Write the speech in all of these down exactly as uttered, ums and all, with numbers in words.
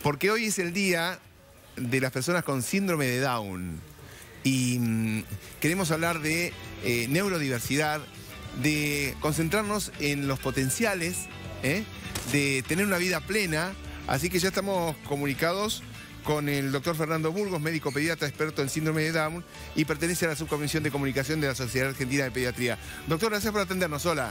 porque hoy es el día de las personas con síndrome de Down y mmm, queremos hablar de eh, neurodiversidad, de concentrarnos en los potenciales, ¿eh? de tener una vida plena, así que ya estamos comunicados con el doctor Fernando Burgos, médico pediatra experto en síndrome de Down y pertenece a la subcomisión de comunicación de la Sociedad Argentina de Pediatría. Doctor, gracias por atendernos. Hola.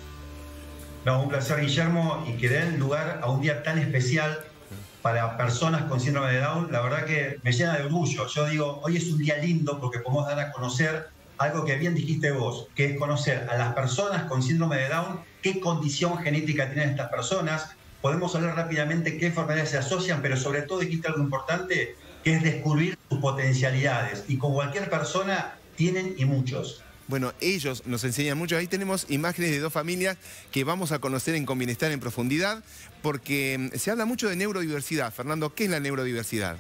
No, un placer, Guillermo, y que den lugar a un día tan especial para personas con síndrome de Down. La verdad que me llena de orgullo. Yo digo, hoy es un día lindo porque podemos dar a conocer algo que bien dijiste vos, que es conocer a las personas con síndrome de Down, qué condición genética tienen estas personas. Podemos hablar rápidamente qué enfermedades se asocian, pero sobre todo dijiste algo importante, que es descubrir sus potencialidades. Y con cualquier persona tienen y muchos. Bueno, ellos nos enseñan mucho. Ahí tenemos imágenes de dos familias que vamos a conocer en Conbienestar en profundidad, porque se habla mucho de neurodiversidad. Fernando, ¿qué es la neurodiversidad?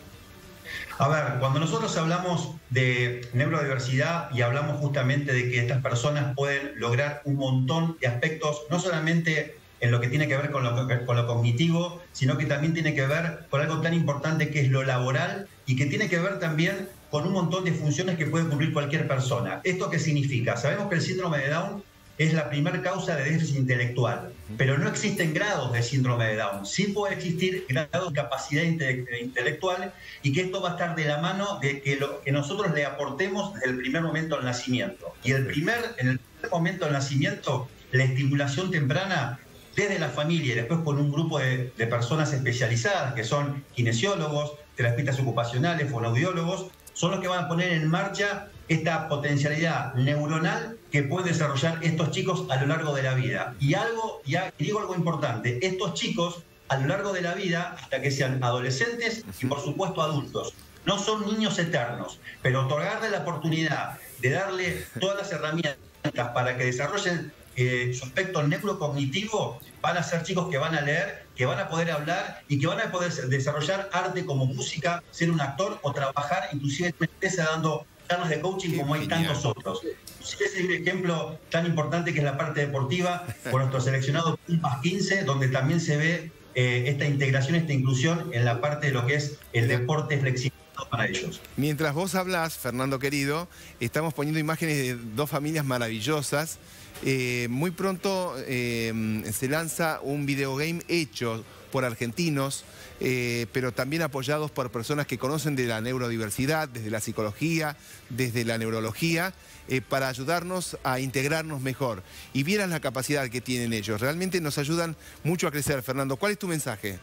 A ver, cuando nosotros hablamos de neurodiversidad y hablamos justamente de que estas personas pueden lograr un montón de aspectos, no solamente en lo que tiene que ver con lo, con lo cognitivo, sino que también tiene que ver con algo tan importante que es lo laboral y que tiene que ver también con un montón de funciones que puede cumplir cualquier persona. ¿Esto qué significa? Sabemos que el síndrome de Down es la primera causa de déficit intelectual, pero no existen grados de síndrome de Down. Sí puede existir grados de capacidad inte intelectual y que esto va a estar de la mano de que lo que nosotros le aportemos desde el primer momento del nacimiento. Y el primer, en el primer momento del nacimiento, la estimulación temprana desde la familia y después con un grupo de, de personas especializadas que son kinesiólogos, terapeutas ocupacionales, fonoaudiólogos, son los que van a poner en marcha esta potencialidad neuronal que pueden desarrollar estos chicos a lo largo de la vida. Y algo, ya digo algo importante, estos chicos a lo largo de la vida, hasta que sean adolescentes y por supuesto adultos, no son niños eternos, pero otorgarle la oportunidad de darle todas las herramientas para que desarrollen eh, su aspecto neurocognitivo, van a ser chicos que van a leer, que van a poder hablar y que van a poder desarrollar arte como música, ser un actor o trabajar inclusive en una empresa dando charlas de coaching como hay tantos otros. Ese es el ejemplo tan importante que es la parte deportiva con nuestro seleccionado Pumpas quince, donde también se ve eh, esta integración, esta inclusión en la parte de lo que es el deporte flexible para ellos. Mientras vos hablas, Fernando querido, estamos poniendo imágenes de dos familias maravillosas. Eh, muy pronto eh, se lanza un videogame hecho por argentinos, eh, pero también apoyados por personas que conocen de la neurodiversidad, desde la psicología, desde la neurología, eh, para ayudarnos a integrarnos mejor. Y vieras la capacidad que tienen ellos. Realmente nos ayudan mucho a crecer. Fernando, ¿cuál es tu mensaje?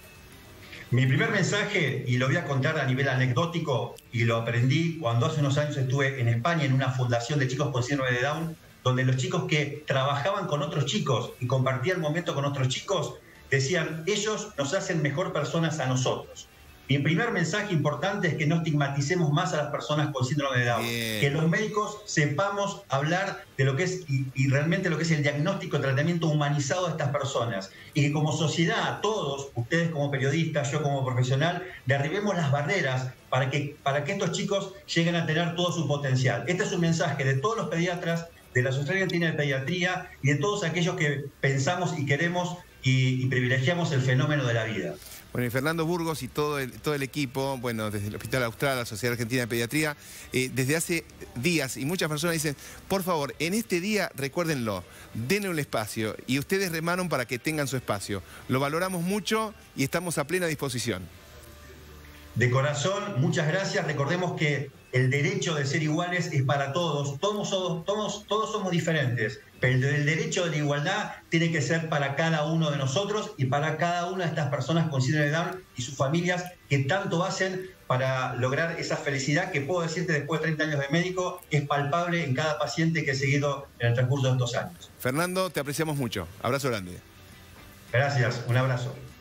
Mi primer mensaje, y lo voy a contar a nivel anecdótico, y lo aprendí cuando hace unos años estuve en España en una fundación de chicos con síndrome de Down, donde los chicos que trabajaban con otros chicos y compartían momento con otros chicos, decían, ellos nos hacen mejor personas a nosotros. Mi primer mensaje importante es que no estigmaticemos más a las personas con síndrome de Down. Bien. Que los médicos sepamos hablar de lo que es y, y realmente lo que es el diagnóstico, tratamiento humanizado de estas personas. Y que como sociedad, todos, ustedes como periodistas, yo como profesional, derribemos las barreras para que, para que estos chicos lleguen a tener todo su potencial. Este es un mensaje de todos los pediatras, de la Sociedad Argentina de Pediatría y de todos aquellos que pensamos y queremos y, y privilegiamos el fenómeno de la vida. Bueno, y Fernando Burgos y todo el, todo el equipo, bueno, desde el Hospital Austral, la Sociedad Argentina de Pediatría, eh, desde hace días, y muchas personas dicen, por favor, en este día, recuérdenlo, denle un espacio, y ustedes remaron para que tengan su espacio. Lo valoramos mucho y estamos a plena disposición. De corazón, muchas gracias. Recordemos que el derecho de ser iguales es para todos. Todos, todos, todos, todos somos diferentes, pero el derecho de la igualdad tiene que ser para cada uno de nosotros y para cada una de estas personas con síndrome de Down y sus familias que tanto hacen para lograr esa felicidad que puedo decirte después de treinta años de médico es palpable en cada paciente que he seguido en el transcurso de estos años. Fernando, te apreciamos mucho. Abrazo grande. Gracias, un abrazo.